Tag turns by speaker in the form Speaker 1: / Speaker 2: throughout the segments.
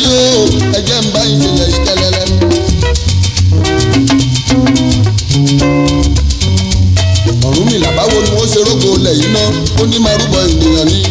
Speaker 1: o ẹ̀jẹ̀ ń bá ìṣẹ̀lẹ̀ ìkẹlẹ́lẹ́. Ọ̀rúnmìlà báwo ni wọ́n ṣe rógo ilẹ̀ yìí ná ó ní máa rúbọ ènìyàn ni.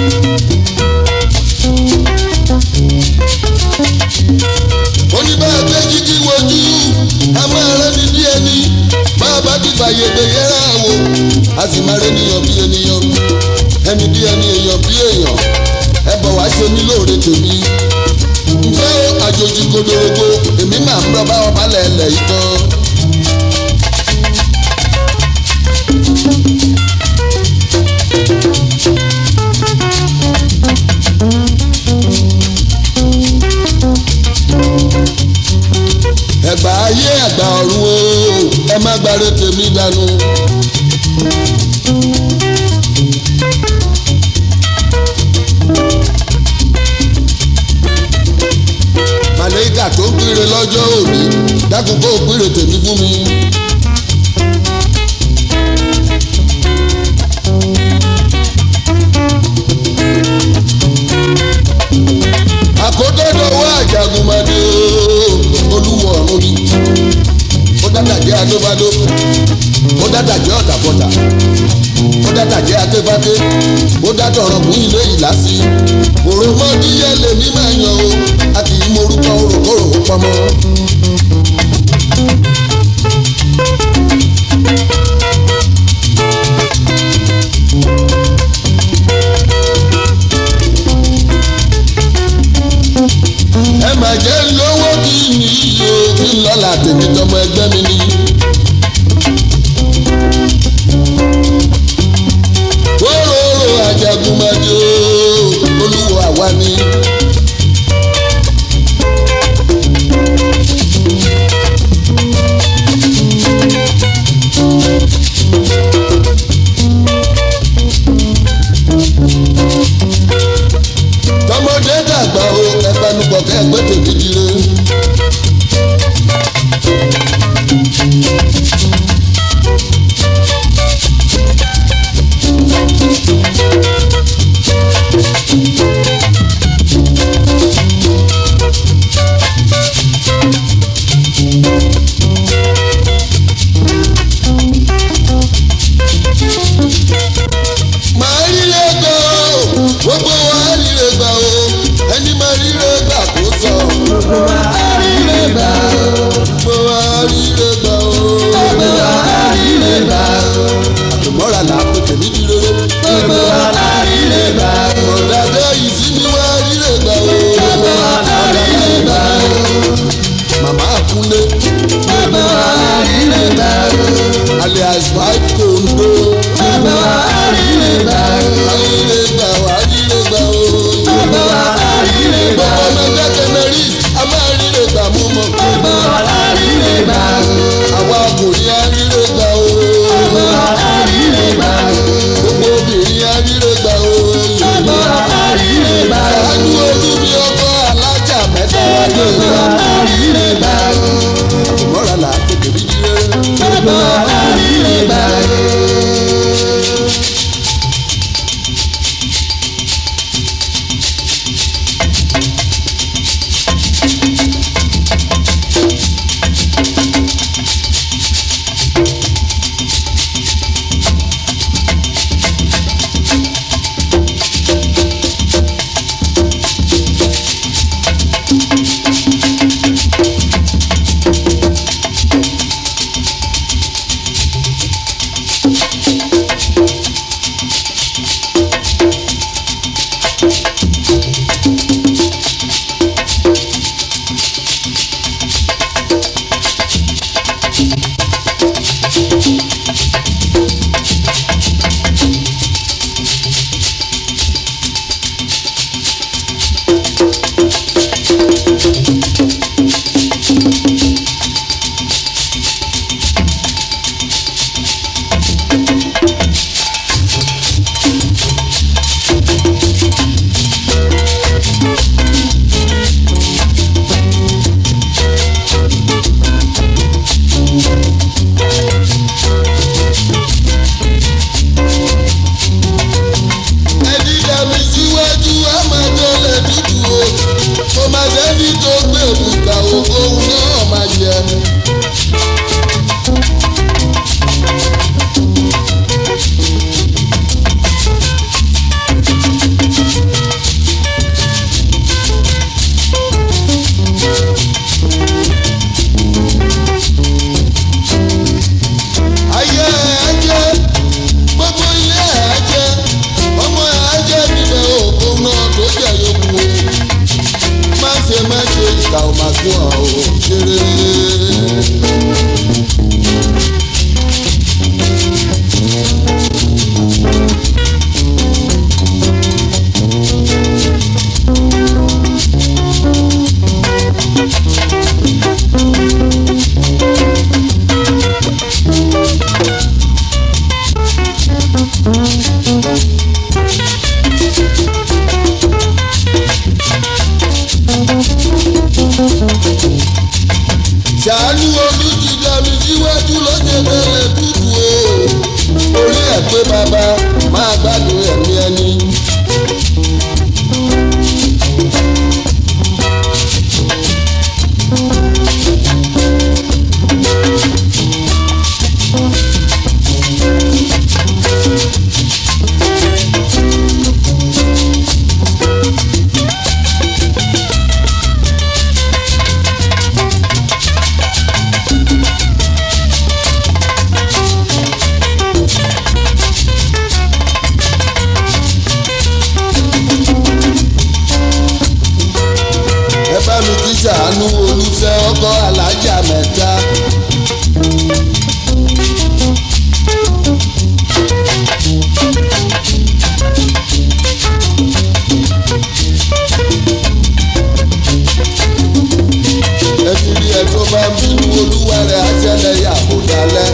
Speaker 1: ó ní bá a gbé jíjí wojú a máa rẹ́ni bí ẹni bá a bá ti fàyè gbé yẹ́rà wò a sì máa rẹ́niyàn bí ènìyàn ẹni bí ẹni èèyàn bí èèyàn ẹ bọ̀ wá ṣe mí lóore tèmi. ǹjẹ́ àjòjì kodorogo èmi máa ń rọ́bà ọba lẹ̀lẹ̀ yìí tán. Ẹ̀gbá ayé àgbà ọ̀run o ẹ má gbàre tèmi dànù. Màlẹ́kà tó ń pèrè lọ́jọ́ òní dákun kó pèrè tèmi fún mi. Àkótọ́dọ̀wọ́ àjàgùnmọ̀dé olúwo ọ̀run ni. Ó dádàjẹ́ adóbádó, ó dádàjẹ́ ọ̀tàbọ̀tà, ó dádàjẹ́ akéfáké, ó dátọ̀rọ̀ fún ilé ìlàsí. Òròmọdíyẹ lèmi máa yan o, a kì í morúkọ òròkòrò pamọ́. Ẹ má jẹ́ lówó kí ni iye kí n lọ́la tèmi tọmọ ẹgbẹ́ mi ni. Wóróró Àjàgùnmọ̀dé olúwo àwa ni. Tọmọdé dàgbà o ẹgbanupọ̀ kẹ́gbẹ́ tèmi dire. Màá ríre gbà o gbogbo wa ríre gbà o ẹni máa ríre gbà kó sọ.
Speaker 2: Gbogbo wa ríre
Speaker 1: fún ọ ò ṣeré. Ṣàánú Olú ti Damisiwaju lóde mẹ́lẹ̀ tútù o. Orí ẹ̀ pé bàbá máa gbádùn ẹ̀mí ẹni. Ṣàánú Olúfẹ́ ọkọ alájà mẹ́ta. Ẹni rí ẹ tó bá ń bínú olúwa rẹ̀ á ṣẹlẹ̀ yà kó dalẹ̀.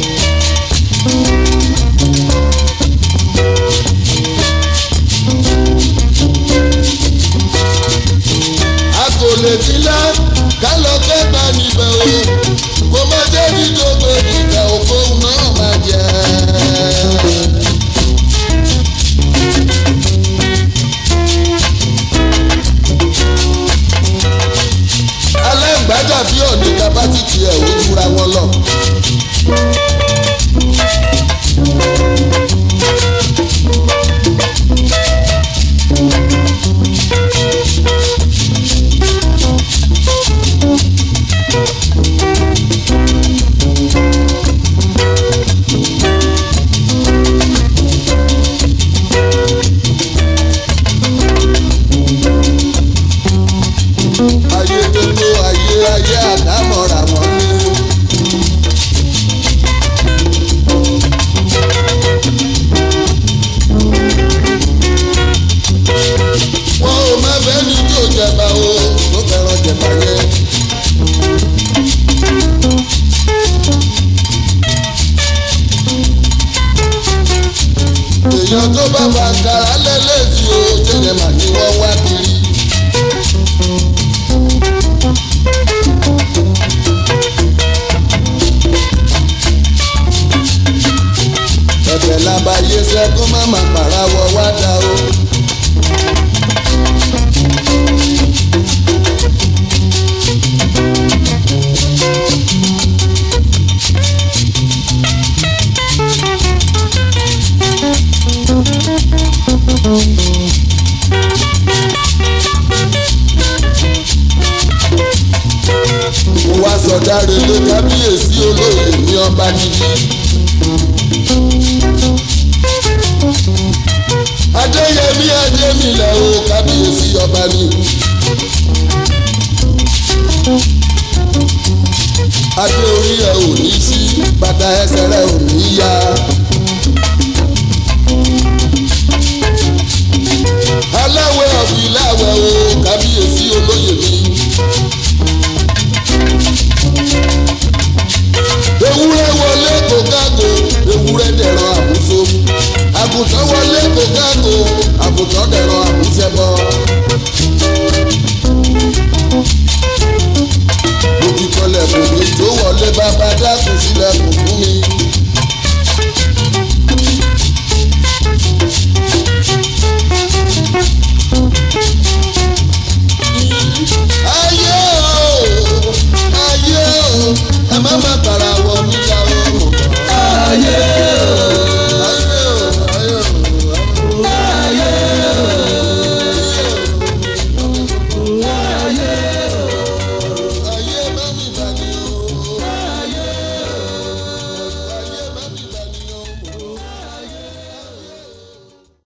Speaker 1: Kò lè sílá ká lọ kẹta níbẹ̀ o kò má jẹ́ ní tó gbé ìjà òfò náà máa jẹ́. Aláǹgbájà bí òní kapásítì ẹ̀ ó jura wọn lọ. Ayé àdámọ̀ra wọn ni. Wọ́n ò má bẹ́ẹ̀ ní tó jẹba o tó fẹ́ràn jẹba yẹn. Èèyàn tó bá bàǹkàrà lẹ́lẹ́sì o jẹ́yẹ̀ mà ní wọ́n wá kiri. Ẹ̀bẹ̀ lábàáyé sẹ́kún má má pàràwọ̀ wá dá o. Mo wá sọ̀dáre lé kábíyèsí olóyè ní ọba jíjí. Adéyẹmí Adémilẹ̀ o kábíyèsí ọba ni. Adé orí ẹ ò ní sí, bàtà ẹsẹ̀ rẹ ò ní yá. Aláwẹ̀ ọ̀fìláwẹ̀ o kábíyèsí olóyè mi. Ewúrẹ́ wọlé kò kágo, ewúrẹ́ dẹ̀rọ àmúso. Àgùntàn wọlé kò kágo, àgùntàn dẹ̀rọ àmúṣẹbọ. Òbí kọlẹ̀ kò ní tó wọlé bàbá dákun sílẹ̀ kò fún mi. Ayé o, ẹ má má para wọ mi.